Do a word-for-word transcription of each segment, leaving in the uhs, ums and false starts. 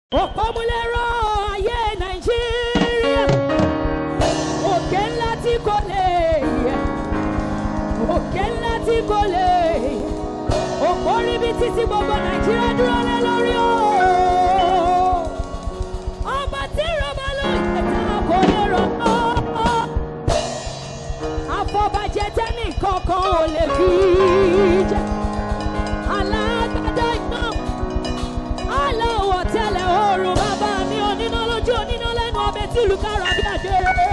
Opomulero ayé Nàìjíríà òkè ńlá tí kò lè yẹ̀ òkè ńlá tí kò lè yẹ̀ òpó ríbi títí gbogbo Nàìjíríà dúró lé lórí o ọba tí rọba lóye tá a kò lè rọ̀pọ̀ àfọ̀bàjẹ́ tẹ́nì kankan ò lè fi jẹ́ alágbádá iná aláwọ̀ tẹ́lẹ̀ oòrùn bàbá mi oníná lójú oníná lẹ́nu ọbẹ̀ tí ìlú kára bí àjẹrè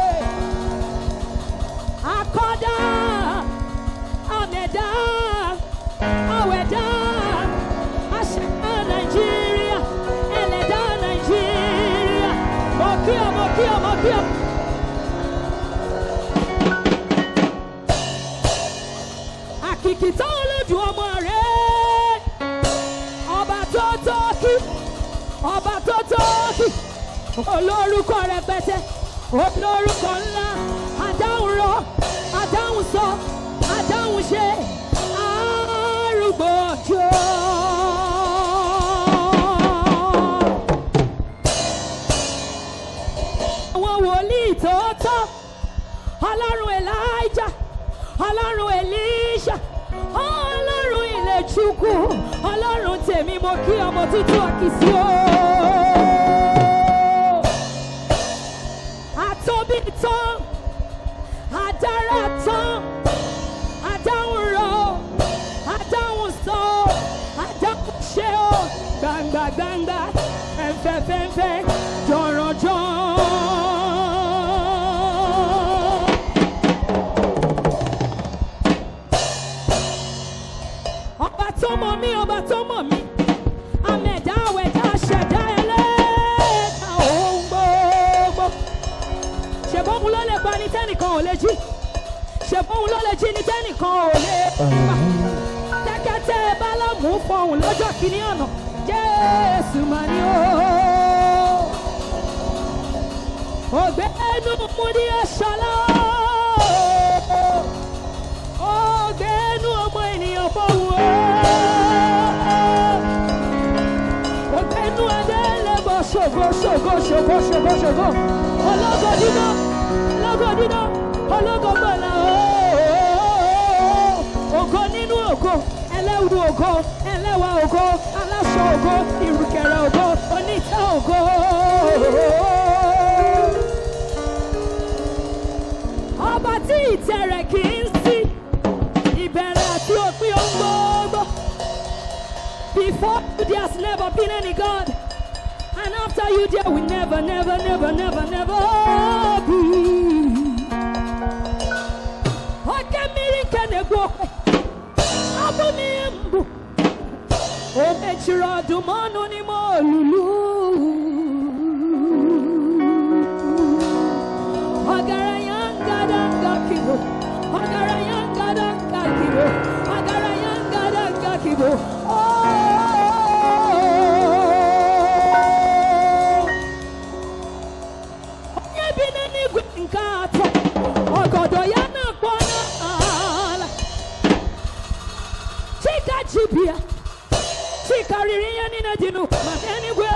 akọ́dá àmẹ̀dá àwẹ̀dá àṣẹ̀dá Nàìjíríà ẹlẹ́dá Nàìjíríà mo kí ọ mo kí ọ mo kí ọ. àkìkì tó lójú ọmọ rẹ̀ ọba tó tókì ọba tó tókì olórúkọ rẹpẹtẹ olórúkọ ńlá adáhùn rọ adáhùn sọ adáhùn ṣe arúgbó ọjọ́. àwọn wòlíì tòótọ́ ọlọ́run Elijah ọlọ́run Elisha ọlọ́run ilé Chukwu ọlọ́run tèmi mo kí ọmọ tútù àkìsí o. àtòbí tán àdára tán àdáhùn rọ àdáhùn sọ àdáhùn ṣe o gbangba gbangba fẹ́ńfẹ́ fẹ́ńfẹ́ jọ̀rọ̀jọ̀. ọba tó mọ̀ mí ọba tó mọ̀ mí àmẹ̀dá àwẹ̀dá ṣẹ̀dá ẹlẹ́dà ohun gbogbo ṣèbóhun ló lè pa ní tẹ́nìkan ò lè jí ṣèbóhun ló lè jí ní tẹ́nìkan ò lè pa tẹ́kẹ́tẹ́ bálámù fọhùn lọ́jọ́ kìíní ọ̀nà Jésù mà ní o ògbénu múdí ẹ̀ṣọ́lá ògbénu ọmọ ènìyàn fọhùn o ògbénu adélébọ̀ ṣògo ṣògo ṣògo ṣògo ṣògo ológo dídán ológo dídán ológo gbọ̀nà o ògo nínú ògo ẹlẹ́wù ògo ẹlẹ́wà ògo aláṣọ ògo ìrùkẹ̀rẹ̀ ògo onítẹ̀ ògo. ọba tí ìtẹ́ rẹ̀ kì í sí ìbẹ̀rẹ̀ àti òpin ohun gbogbo. Before you there's never been any God, and after you there will never, never, never, never, never be. Okay, miri kene gwoke, abu mi mbu. O mechiro dumonu ni mo lulu. Agara yanga danga kibo, agara yanga danga kibo, agara yanga danga kibo. Ogodo ya na kwana ala chika chibia chika riri ya nina dinu maneni gwe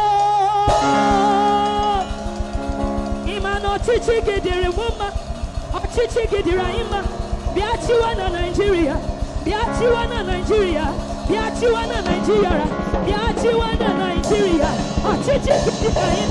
imano chichi gidiri muma o chichi gidira ima biachiwa na Nigeria biachiwa na Nigeria biachiwa na Nigeria biachiwa na Nigeria o chichi gidira